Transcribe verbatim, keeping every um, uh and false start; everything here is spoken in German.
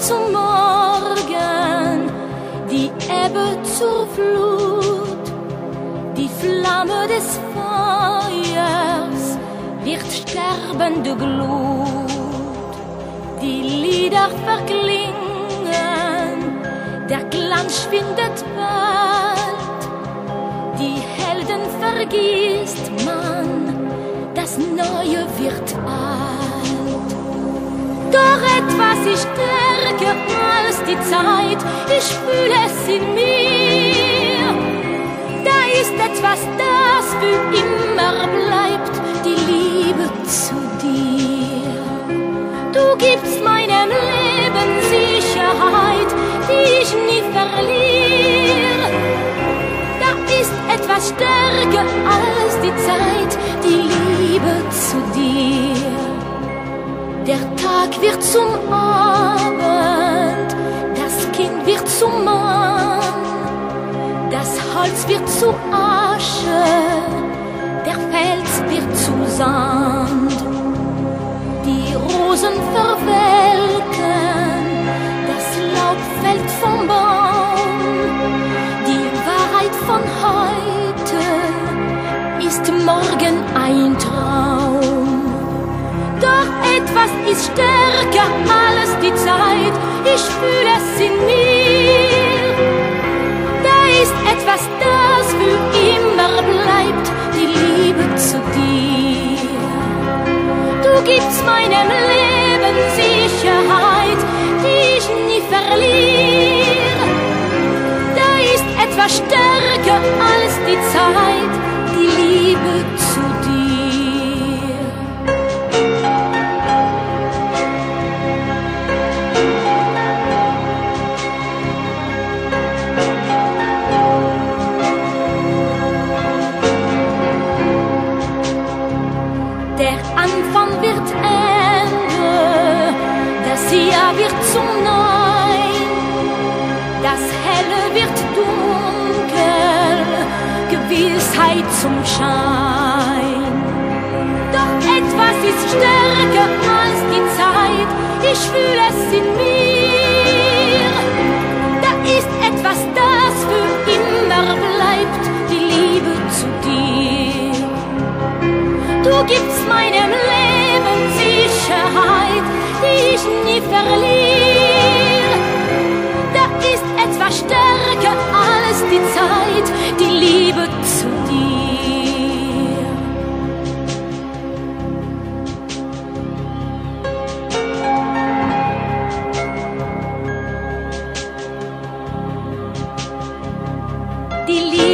zum Morgen, die Ebbe zur Flut, die Flamme des Feuers wird sterbende Glut. Die Lieder verklingen, der Glanz schwindet bald, die Helden vergisst man, das Neue wird alt. Doch etwas ist stärker als die Zeit, ich fühle es in mir. Da ist etwas, das für immer bleibt, die Liebe zu dir. Du gibst meinem Leben Sicherheit, die ich nie verliere. Da ist etwas stärker als die Zeit, die Liebe zu dir. Der Tag wird zum Abend, das Kind wird zum Mann, das Holz wird zu Asche, der Fels wird zu Sand. Die Rosen verwelken, das Laub fällt vom Baum. Die Wahrheit von heute ist morgen ein Traum. Doch etwas ist stärker als die Zeit, ich fühle es in mir. Da ist etwas, das für immer bleibt, die Liebe zu dir. Du gibst meinem Leben Sicherheit, die ich nie verliere. Da ist etwas stärker als die Zeit, die Liebe zu dir. Der Anfang wird Ende, das Ja wird zum Nein, das Helle wird dunkel, Gewissheit zum Schein. Doch etwas ist stärker als die Zeit, ich fühle es in mir. Da ist etwas, das für immer bleibt, die Liebe zu dir. Du gibst meinem Leben Sicherheit, die ich nie verliere. Da ist etwas stärker als die Zeit, die Liebe zu dir. Die Liebe